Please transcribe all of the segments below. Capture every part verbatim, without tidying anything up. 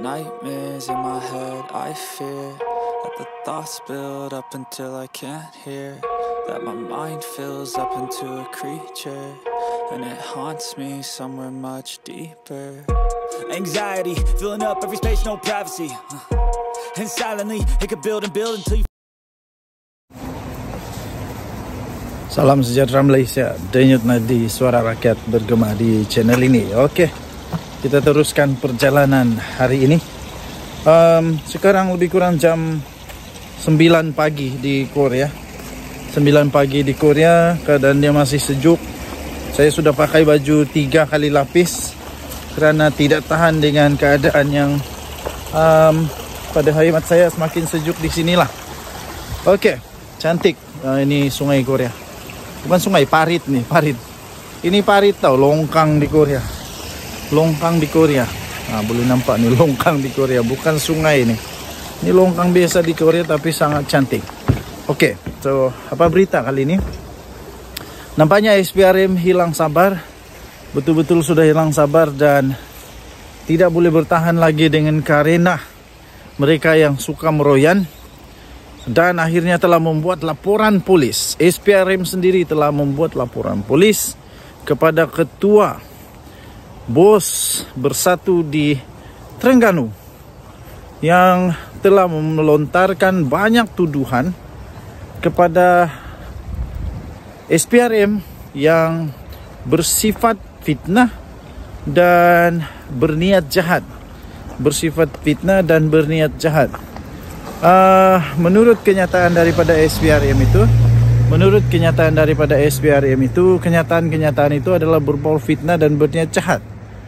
nightmares in my head, I fear that the thoughts build up until I can't hear, that my mind fills up into a creature, and it haunts me somewhere much deeper. Anxiety, filling up every space, no privacy, and silently, it could build and build until you... Salam sejahtera Malaysia, denyut nadi suara rakyat bergema di channel ini. Oke, kita teruskan perjalanan hari ini. um, Sekarang lebih kurang jam sembilan pagi di Korea. Sembilan pagi di Korea, keadaannya masih sejuk. Saya sudah pakai baju tiga kali lapis kerana tidak tahan dengan keadaan yang um, pada hemat saya semakin sejuk di sinilah. Oke, cantik. uh, Ini sungai Korea. Bukan sungai, parit nih, parit. Ini parit tau, longkang di Korea. Longkang di Korea. Nah, boleh nampak nih longkang di Korea, bukan sungai nih. Ini longkang biasa di Korea tapi sangat cantik. Oke, so apa berita kali ini? Nampaknya S P R M hilang sabar. Betul-betul sudah hilang sabar dan tidak boleh bertahan lagi dengan karena mereka yang suka meroyan. Dan akhirnya telah membuat laporan polis. S P R M sendiri telah membuat laporan polis kepada ketua bos Bersatu di Terengganu yang telah melontarkan banyak tuduhan kepada S P R M yang bersifat fitnah dan berniat jahat. Bersifat fitnah dan berniat jahat. Uh, menurut kenyataan daripada S P R M itu, menurut kenyataan daripada S P R M itu, kenyataan-kenyataan itu adalah berbau fitnah dan berniat jahat.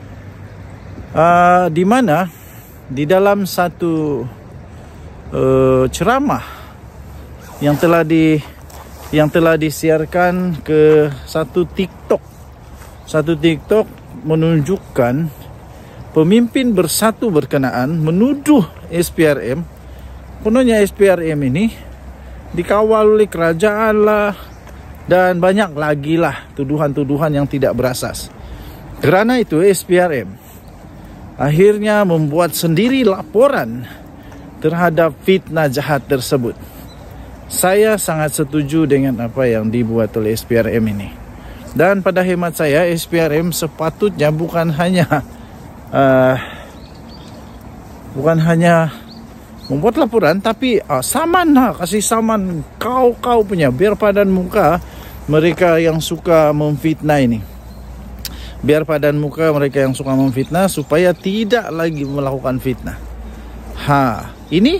Uh, di mana di dalam satu uh, ceramah yang telah di yang telah disiarkan ke satu TikTok, satu TikTok menunjukkan pemimpin Bersatu berkenaan menuduh S P R M. Kononnya S P R M ini dikawal oleh kerajaan lah, dan banyak lagi lah tuduhan-tuduhan yang tidak berasas. Kerana itu S P R M akhirnya membuat sendiri laporan terhadap fitnah jahat tersebut. Saya sangat setuju dengan apa yang dibuat oleh S P R M ini. Dan pada hemat saya, S P R M sepatutnya bukan hanya uh, bukan hanya membuat laporan, tapi uh, saman lah, kasih saman kau-kau punya, biar padan muka mereka yang suka memfitnah ini. Biar padan muka mereka yang suka memfitnah supaya tidak lagi melakukan fitnah. Ha, ini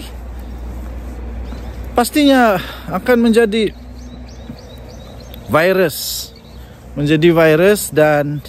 pastinya akan menjadi virus. Menjadi virus dan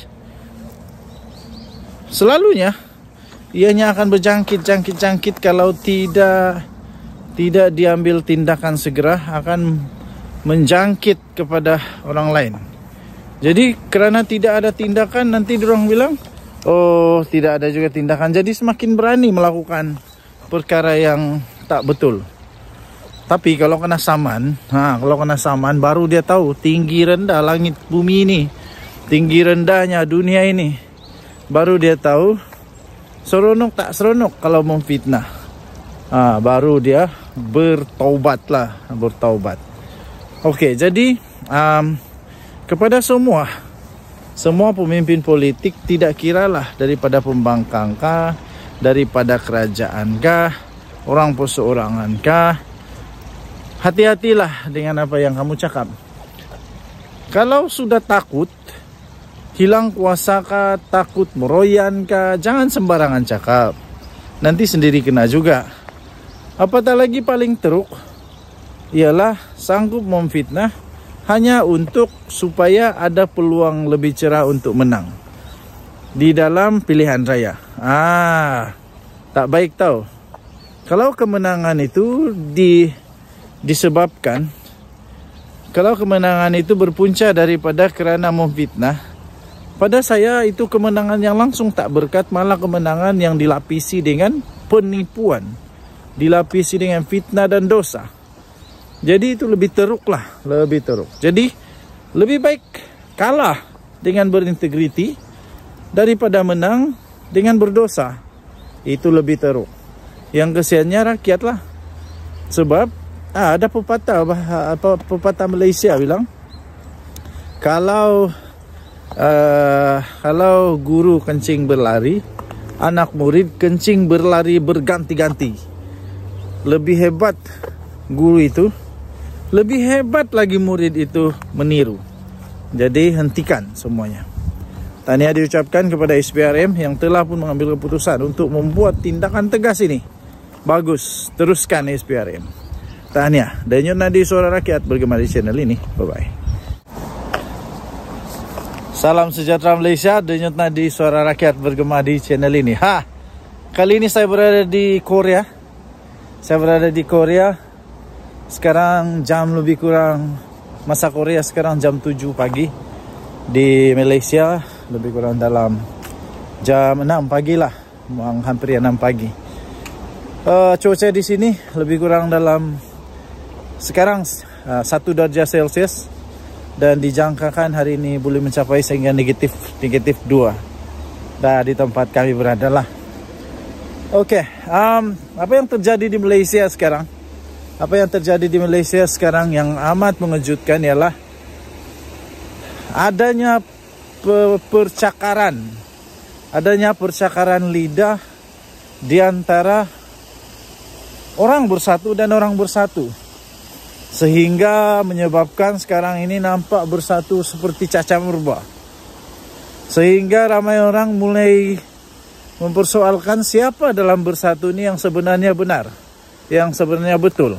selalunya ianya akan berjangkit-jangkit-jangkit kalau tidak tidak diambil tindakan segera, akan menjangkit kepada orang lain. Jadi kerana tidak ada tindakan, nanti diorang bilang, oh tidak ada juga tindakan, jadi semakin berani melakukan perkara yang tak betul. Tapi kalau kena saman, ha, kalau kena saman baru dia tahu tinggi rendah langit bumi ini, tinggi rendahnya dunia ini. Baru dia tahu seronok tak seronok kalau memfitnah. Ah, baru dia bertaubat lah, bertaubat. Okey, jadi um, kepada semua semua pemimpin politik, tidak kiralah daripada pembangkang kah, daripada kerajaan kah, orang perseorangan kah, hati-hatilah dengan apa yang kamu cakap. Kalau sudah takut hilang kuasa kah, takut meroyan kah, jangan sembarangan cakap. Nanti sendiri kena juga. Apatah lagi paling teruk ialah sanggup memfitnah hanya untuk supaya ada peluang lebih cerah untuk menang di dalam pilihan raya. Ah, tak baik tau. Kalau kemenangan itu di, disebabkan, kalau kemenangan itu berpunca daripada kerana memfitnah, pada saya itu kemenangan yang langsung tak berkat, malah kemenangan yang dilapisi dengan penipuan, dilapisi dengan fitnah dan dosa. Jadi itu lebih teruk lah, lebih teruk. Jadi lebih baik kalah dengan berintegriti daripada menang dengan berdosa. itu lebih teruk. Yang kesiannya rakyat lah. Sebab ah, ada pepatah apa pepatah Malaysia bilang, kalau uh, kalau guru kencing berlari, anak murid kencing berlari berganti-ganti. Lebih hebat guru itu, lebih hebat lagi murid itu meniru. Jadi hentikan semuanya. Tahniah diucapkan kepada S P R M yang telah pun mengambil keputusan untuk membuat tindakan tegas ini. Bagus, teruskan S P R M. Tahniah. Denyut Nadi Suara Rakyat bergema di channel ini. Bye-bye. Salam sejahtera Malaysia, Denyut Nadi Suara Rakyat bergema di channel ini. Ha, kali ini saya berada di Korea. Saya berada di Korea. Sekarang jam lebih kurang, masa Korea sekarang jam tujuh pagi. Di Malaysia lebih kurang dalam jam enam pagi lah, hampir enam pagi. Uh, cuaca di sini lebih kurang dalam sekarang uh, satu derajat Celcius dan dijangkakan hari ini boleh mencapai sehingga negatif negatif dua. Dah di tempat kami berada lah. Oke, okay, um, apa yang terjadi di Malaysia sekarang? Apa yang terjadi di Malaysia sekarang yang amat mengejutkan ialah adanya pe percakaran, adanya percakaran lidah di antara orang bersatu dan orang bersatu, sehingga menyebabkan sekarang ini nampak bersatu seperti caca murba. Sehingga ramai orang mulai mempersoalkan siapa dalam bersatu ini yang sebenarnya benar, yang sebenarnya betul.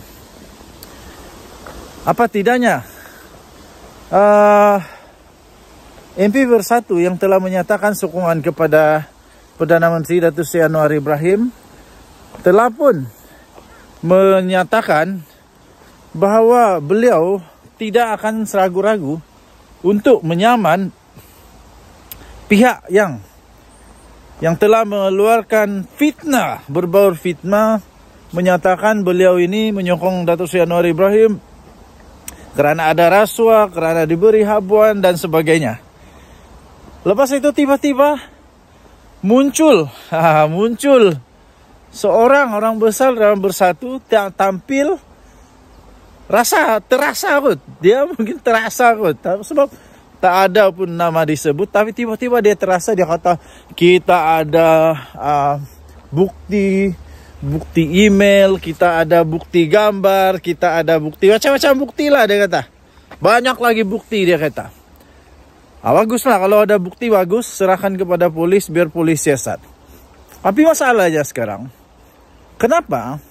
Apa tidaknya uh, M P Bersatu yang telah menyatakan sokongan kepada Perdana Menteri Datuk Seri Anwar Ibrahim telah pun menyatakan bahawa beliau tidak akan seragu-ragu untuk menyaman pihak yang yang telah mengeluarkan fitnah, berbaur fitnah, menyatakan beliau ini menyokong Datuk Seri Anwar Ibrahim kerana ada rasuah, kerana diberi habuan dan sebagainya. Lepas itu tiba-tiba muncul, muncul seorang orang besar dalam Bersatu yang tampil rasa terasa kot. Dia mungkin terasa kot sebab tak ada pun nama disebut, tapi tiba-tiba dia terasa, dia kata kita ada uh, bukti bukti email, kita ada bukti gambar, kita ada bukti macam-macam bukti lah, dia kata. Banyak lagi bukti, dia kata. Ah, bagus lah kalau ada bukti, bagus, serahkan kepada polis biar polis siasat. Tapi masalahnya sekarang, kenapa?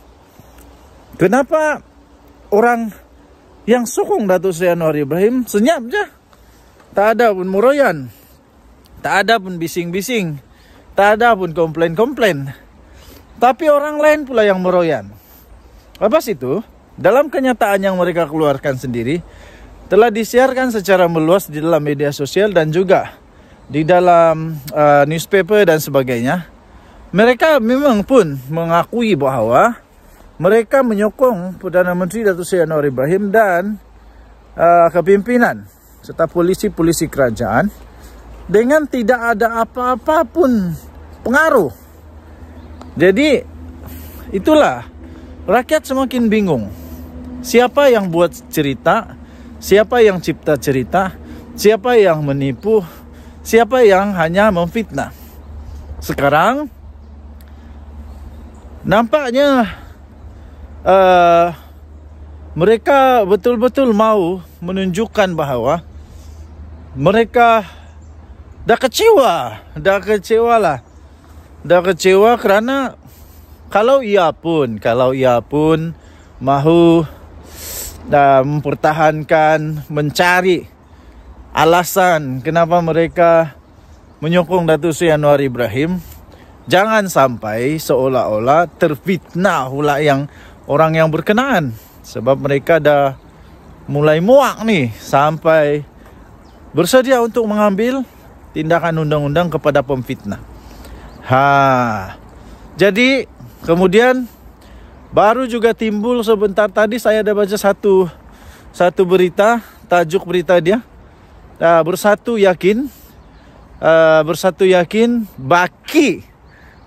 Kenapa orang yang sokong Datuk Seri Anwar Ibrahim senyap je? Tak ada pun muroyan, tak ada pun bising-bising, tak ada pun komplain-komplain. Tapi orang lain pula yang meroyan. Lepas itu, dalam kenyataan yang mereka keluarkan sendiri, telah disiarkan secara meluas di dalam media sosial dan juga di dalam uh, newspaper dan sebagainya. Mereka memang pun mengakui bahawa mereka menyokong Perdana Menteri Datuk Seri Anwar Ibrahim dan uh, kepimpinan serta polisi-polisi kerajaan dengan tidak ada apa-apa pun pengaruh. Jadi itulah, rakyat semakin bingung. Siapa yang buat cerita, siapa yang cipta cerita, siapa yang menipu, siapa yang hanya memfitnah. Sekarang nampaknya uh, mereka betul-betul mau menunjukkan bahawa mereka dah kecewa, dah kecewa lah. Dah kecewa kerana kalau ia pun, kalau ia pun mahu dah mempertahankan, mencari alasan kenapa mereka menyokong Datuk Seri Anwar Ibrahim, jangan sampai seolah-olah terfitnah pula yang orang yang berkenaan. Sebab mereka dah mulai muak nih sampai bersedia untuk mengambil tindakan undang-undang kepada pemfitnah. Ha, jadi kemudian baru juga timbul sebentar tadi saya ada baca satu satu berita, tajuk berita dia, uh, Bersatu yakin, uh, Bersatu yakin baki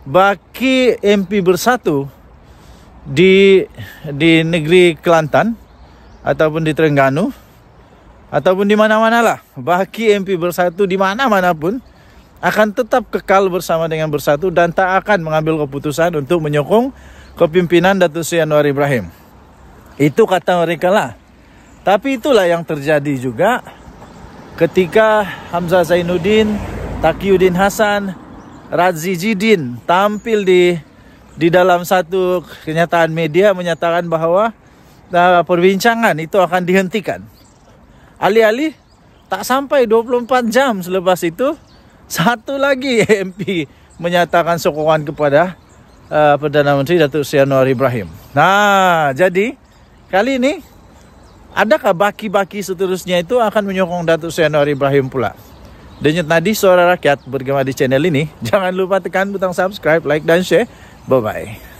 baki M P Bersatu di di negeri Kelantan ataupun di Terengganu ataupun di mana-mana lah, baki M P Bersatu di mana-mana pun akan tetap kekal bersama dengan Bersatu dan tak akan mengambil keputusan untuk menyokong kepimpinan Datuk Seri Anwar Ibrahim. Itu kata mereka lah. Tapi itulah yang terjadi juga ketika Hamzah Zainuddin, Taqiyuddin Hasan, Radzi Jidin tampil di di dalam satu kenyataan media menyatakan bahwa uh, perbincangan itu akan dihentikan. Alih-alih tak sampai dua puluh empat jam selepas itu, satu lagi M P menyatakan sokongan kepada uh, Perdana Menteri Datuk Seri Anwar Ibrahim. Nah, jadi kali ini adakah baki-baki seterusnya itu akan menyokong Datuk Seri Anwar Ibrahim pula? Denyut Nadi Suara Rakyat bergema di channel ini. Jangan lupa tekan butang subscribe, like dan share. Bye-bye.